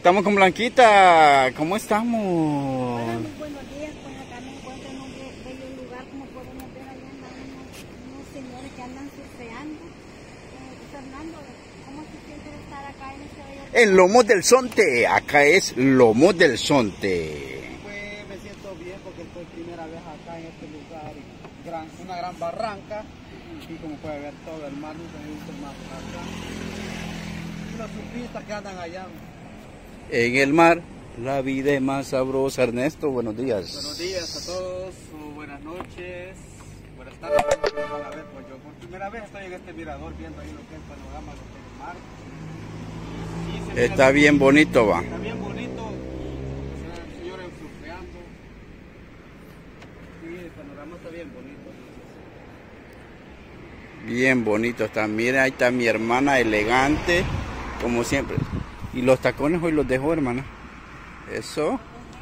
estamos con Blanquita. ¿Cómo estamos? Hola, muy buenos días. Pues acá me encuentro en un bello lugar, como podemos ver allá andan unos señores que andan surfeando. Fernando, ¿cómo se siente de estar acá en este bello lugar? En Lomos del Zonte. Acá es Lomos del Zonte. Pues me siento bien porque estoy primera vez acá en este lugar, una gran barranca, y como puede ver todo el mar, nunca he visto el mar acá. Y los surfistas que andan allá. En el mar, la vida es más sabrosa. Ernesto, buenos días. Buenos días a todos, o buenas noches, buenas tardes, que me van a ver, pues yo por primera vez estoy en este mirador viendo ahí lo que es el panorama, lo que es el mar. Sí, se Está bien bonito, va. Está bien bonito, señores surfeando. Sí, el panorama está bien bonito. Bien bonito está. Miren, ahí está mi hermana elegante, como siempre. Y los tacones hoy los dejó, hermana. Eso.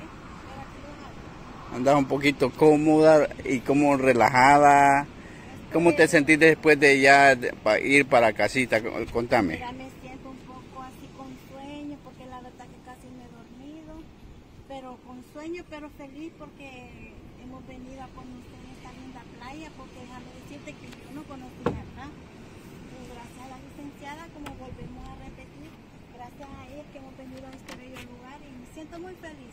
Andas un poquito cómoda y como relajada. ¿Cómo te sentís después de ya ir para casita? Contame. Mira, me siento un poco así con sueño, porque la verdad que casi me he dormido. Pero con sueño, pero feliz porque hemos venido a conocer esta linda playa, porque déjame decirte que yo no conocía acá. Gracias a la licenciada, como volvemos a repetir, gracias a ella que hemos venido a este bello lugar y me siento muy feliz.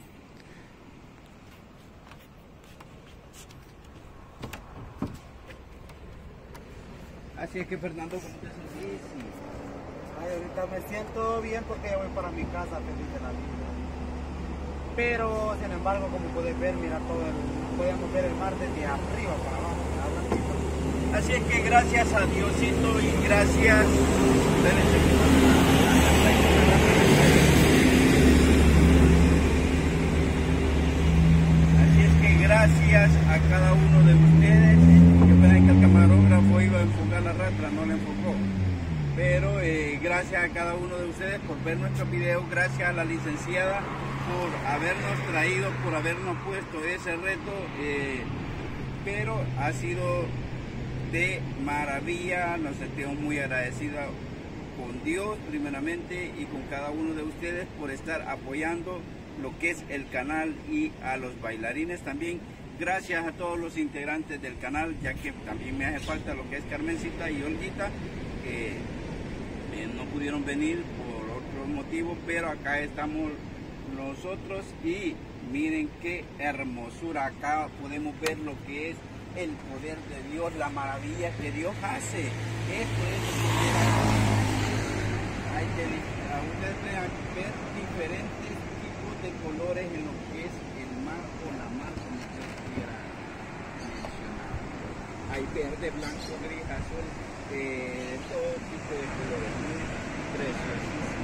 Así es que, Fernando, ¿cómo te sentís? Ay, ahorita me siento bien porque ya voy para mi casa feliz de la vida. Pero, sin embargo, como puedes ver, mira podemos ver el mar desde arriba para abajo. Así es que gracias a Diosito y gracias. Así es que gracias a cada uno de ustedes. Yo pensé que el camarógrafo iba a enfocar la rastra, no le enfocó. Pero gracias a cada uno de ustedes por ver nuestros videos, gracias a la licenciada por habernos traído, por habernos puesto ese reto, pero ha sido de maravilla. Nos sentimos muy agradecidos con Dios primeramente y con cada uno de ustedes por estar apoyando lo que es el canal y a los bailarines también. Gracias a todos los integrantes del canal, ya que también me hace falta lo que es Carmencita y Olguita, que no pudieron venir por otros motivos, pero acá estamos nosotros y miren qué hermosura. Acá podemos ver lo que es el poder de Dios, la maravilla que Dios hace. Esto es hay que ustedes pueden ver diferentes tipos de colores en lo que es el mar o la mar, como ustedes quieran mencionar. Hay verde, blanco, gris, azul, todo tipo de colores, muy preciosísimo.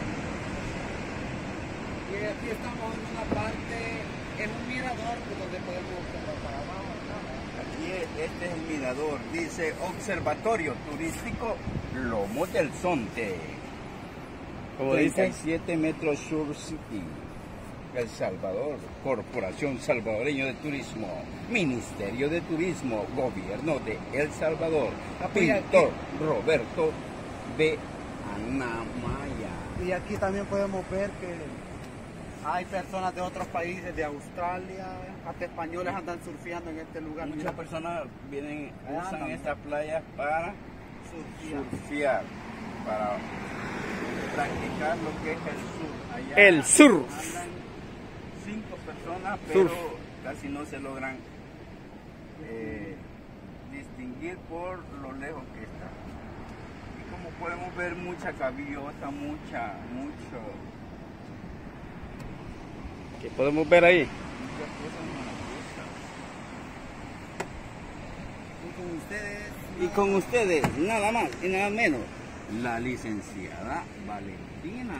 Y aquí estamos en una parte, en un mirador donde podemos observar para abajo. Aquí este es el mirador, dice Observatorio Turístico Lomos del Zonte. Como dice, 37 metros Sur City, El Salvador, Corporación Salvadoreño de Turismo, Ministerio de Turismo, Gobierno de El Salvador, pintor Roberto B. Anamaya. y aquí también podemos ver que hay personas de otros países, de Australia, hasta españoles andan surfeando en este lugar. Muchas Mira, personas usan andan. estas playas para surfear, para practicar lo que es el surf. Allá El surf. andan 5 personas, pero Surf. casi no se logran distinguir por lo lejos que está. Y como podemos ver, mucha gaviota, mucho. ¿Qué podemos ver ahí? Muchas cosas maravillosas. Y con ustedes, nada más y nada menos, la licenciada Valentina.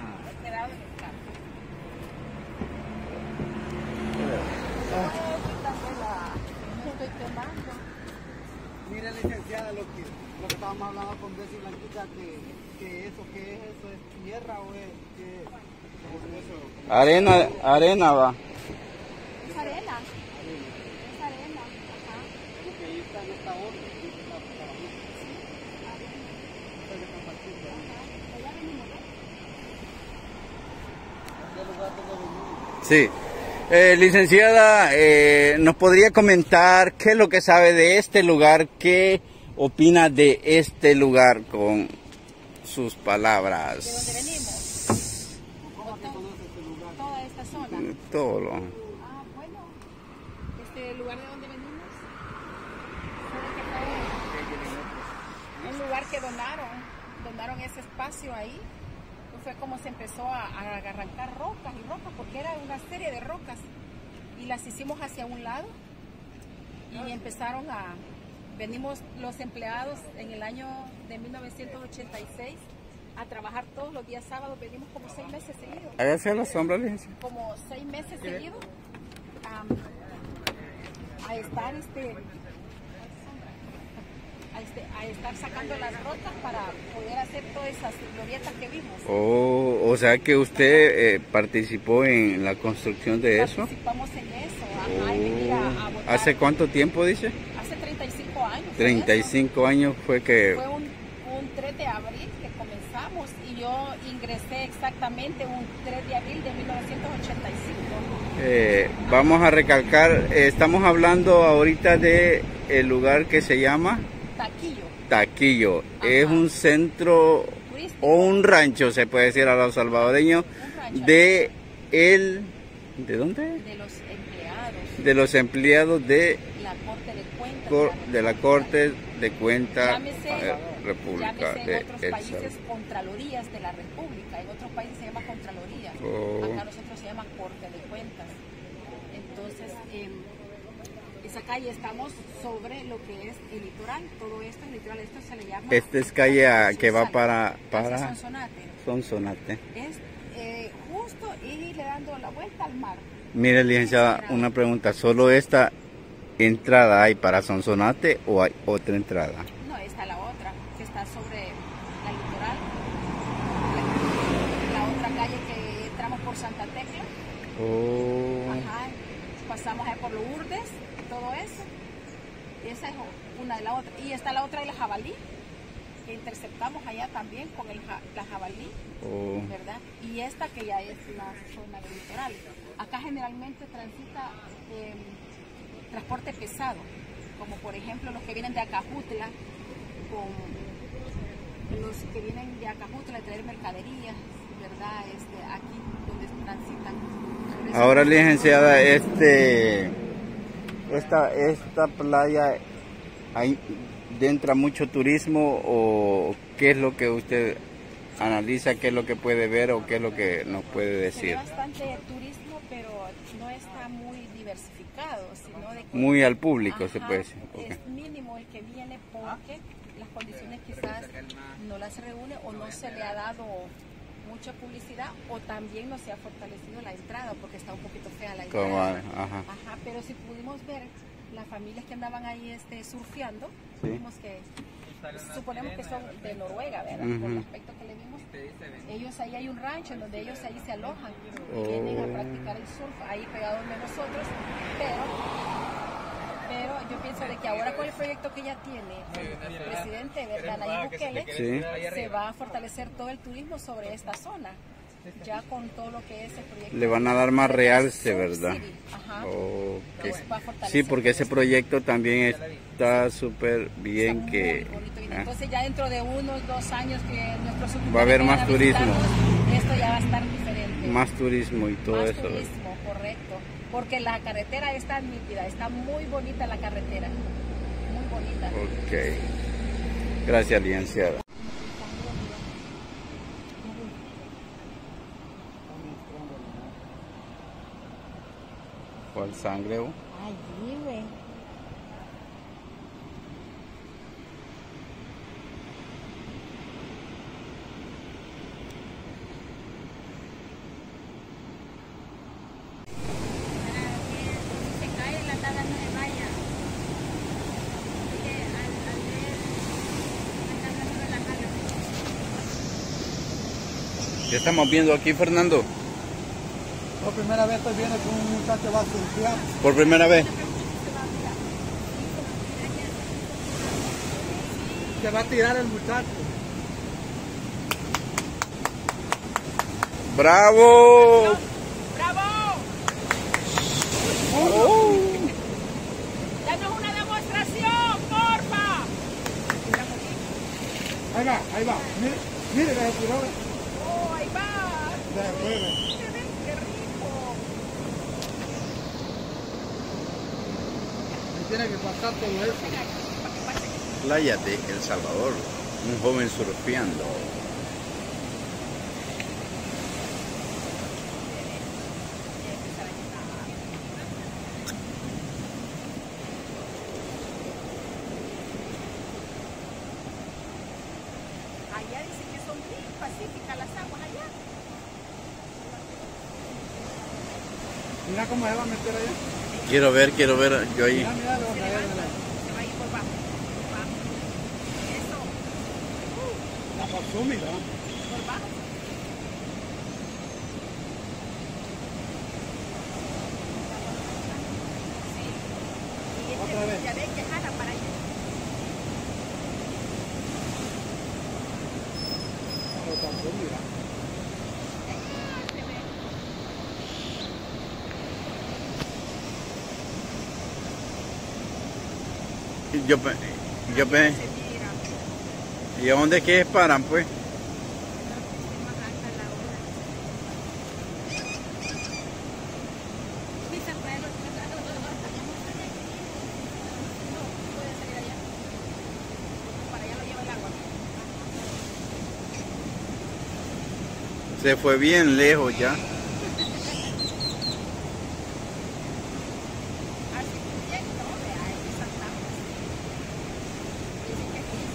Mire, licenciada, lo que estábamos hablando con Bessie y Blanquita, que eso, ¿qué es eso? ¿Es tierra o es qué? Eso, Arena va. ¿Es arena? Es arena, ajá. porque ahí está en esta onda, ahí está para abajo. Ustedes están partiendo ahí. Allá venimos, ¿no? Este lugar donde Sí. Licenciada, ¿nos podría comentar qué es lo que sabe de este lugar? ¿Qué opina de este lugar con sus palabras? ¿De dónde venimos? Toda esta zona. Todo lo... Ah, bueno, este lugar de donde venimos, fue un lugar que donaron ese espacio ahí. Fue como se empezó a arrancar rocas y rocas, porque era una serie de rocas, y las hicimos hacia un lado, y venimos los empleados en el año de 1986 a trabajar todos los días sábados, venimos como 6 meses seguidos. Hágase a la sombra, licencia. Como 6 meses seguidos a estar a estar sacando las rocas para poder hacer todas esas glorietas que vimos. Oh, o sea que usted participó en la construcción de eso. Participamos en eso, ajá, y venir a votar. ¿Hace cuánto tiempo dice? Hace 35 años. 35 años fue que... Fue un 3 de abril que comenzamos, y yo ingresé exactamente un 3 de abril de 1985. Vamos a recalcar, estamos hablando ahorita de el lugar que se llama... Taquillo. Ajá. Es un centro turístico, o un rancho, se puede decir a los salvadoreños, ¿de dónde? De los empleados de la Corte de Cuentas República de en otros países Contralorías de la República, en otros países se llama Contraloría, acá nosotros se llama Corte de Cuentas. Entonces, esa calle estamos sobre lo que es el litoral, todo esto, el litoral, esto se le llama... Esta es calle que va para Sonsonate. Es justo irle dando la vuelta al mar. Mire, licenciada, una pregunta, ¿solo esta entrada hay para Sonsonate o hay otra entrada? No, está la otra, que está sobre la litoral, la otra calle que entramos por Santa Tecla. Ajá, pasamos ahí por Lourdes, todo eso. Esa es una de la otra. Y está la otra de la Jabalí, que interceptamos allá también con la Jabalí, ¿verdad? Y esta que ya es la zona del litoral. Acá generalmente transita transporte pesado, como por ejemplo los que vienen de Acajutla, los que vienen de Acajutla a traer mercaderías, ¿verdad? Aquí donde transitan. Ahora, licenciada, esta playa, ¿hay entra mucho turismo o qué es lo que usted analiza, qué es lo que puede ver o qué es lo que nos puede decir? Hay bastante turismo, pero no está muy diversificado, sino de que, muy al público, se puede decir. Es mínimo el que viene porque las condiciones quizás no las reúne o no se le ha dado mucha publicidad, o también no se ha fortalecido la entrada porque está un poquito fea la entrada. Ajá, pero si pudimos ver las familias que andaban ahí surfeando, vimos que suponemos que son de Noruega, ¿verdad? Por el aspecto que le vimos, ellos ahí hay un rancho en donde ellos ahí se alojan y vienen a practicar el surf ahí pegados de nosotros, pero yo pienso de que ahora con el proyecto que ya tiene el presidente, ¿verdad? Nayib Bukele, se va a fortalecer todo el turismo sobre esta zona, ya con todo lo que es el proyecto. Le van a dar más realce, ¿verdad? Ajá. Sí, porque ese proyecto también está súper bien, está que... Entonces ya dentro de 1 o 2 años que nuestros va a haber más turismo. Esto ya va a estar diferente. Más turismo y todo eso. Más turismo, correcto. Porque la carretera está nítida, está muy bonita la carretera. Muy bonita. Ok. Gracias, licenciada. ¿Cuál sangre? Allí, güey. ¿Qué estamos viendo aquí, Fernando? Por primera vez estoy viendo que un muchacho va a surfear. ¿Por primera vez? Se va a tirar el muchacho. ¡Bravo! ¡Bravo! Ahí va, mire, mire, ve, tiró. ¡Oh, ahí va! Se fue, ve. ¡Qué rico! Y tiene que pasar todo eso. Venga, para que pase. Playa de El Salvador, un joven surfeando. Allá dicen que son bien pacíficas las aguas allá. Mira cómo se va a meter allá. Quiero ver yo ahí. Mira, mira, lo Se que hay levanta, de se va a ir por abajo. Por abajo. Eso. la pasó, mira. Por abajo. Sí. Y Otra vez. ya ven que jala para allá. Lo pasó, mira. Yo pe- Se mira. ¿Y a dónde es que paran, pues? Más alta la ola. Sí, se puede, no puede salir allá. Para allá lo lleva el agua. Se fue bien lejos ya. Así bien, no, vea, hay que saltar. Dicen que aquí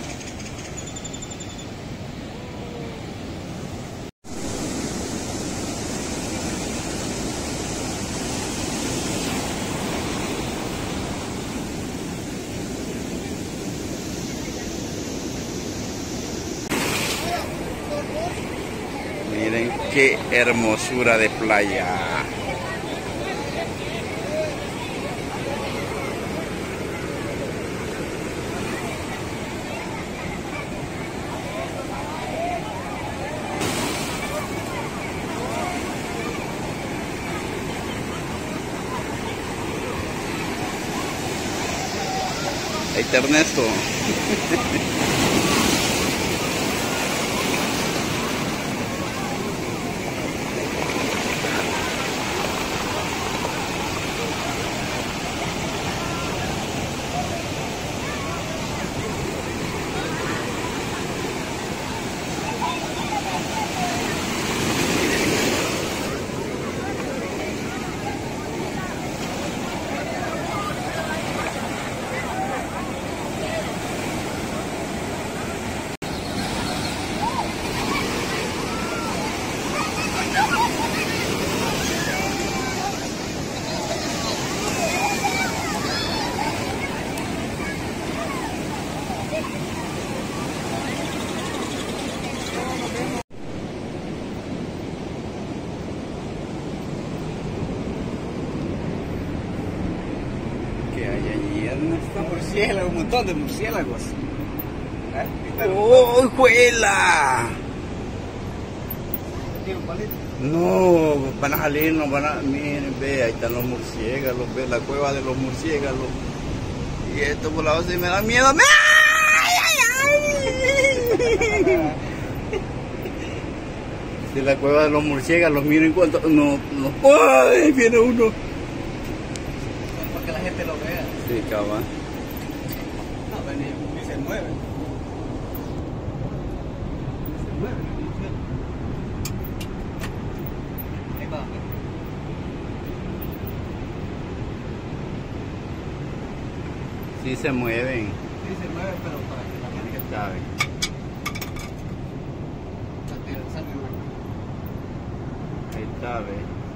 Miren qué hermosura de playa. Ahí está Ernesto. ¿Qué hay allí, Ernesto? Murciélagos, un montón de murciélagos. ¡Oh, juela! Tiene un palito. No, van a salir, no van a... Miren, ve, ahí están los murciélagos, ve la cueva de los murciélagos. Y esto por la sí me da miedo. ¡Ay, ay, ay! De la cueva de los murciélagos, miren cuánto... No, no... ¡Ay, viene uno! Para que la gente lo vea. Sí, cabal. No, vení, dice 9. Dice 9. Ahí va. Sí se mueven. Dice 9, pero para que la gente ¿Sabe? saque. Ahí está, ve.